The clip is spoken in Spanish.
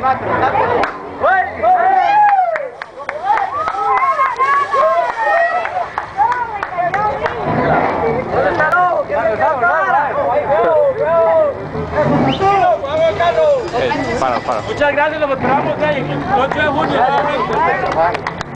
Muchas gracias, los esperamos el 8 de junio.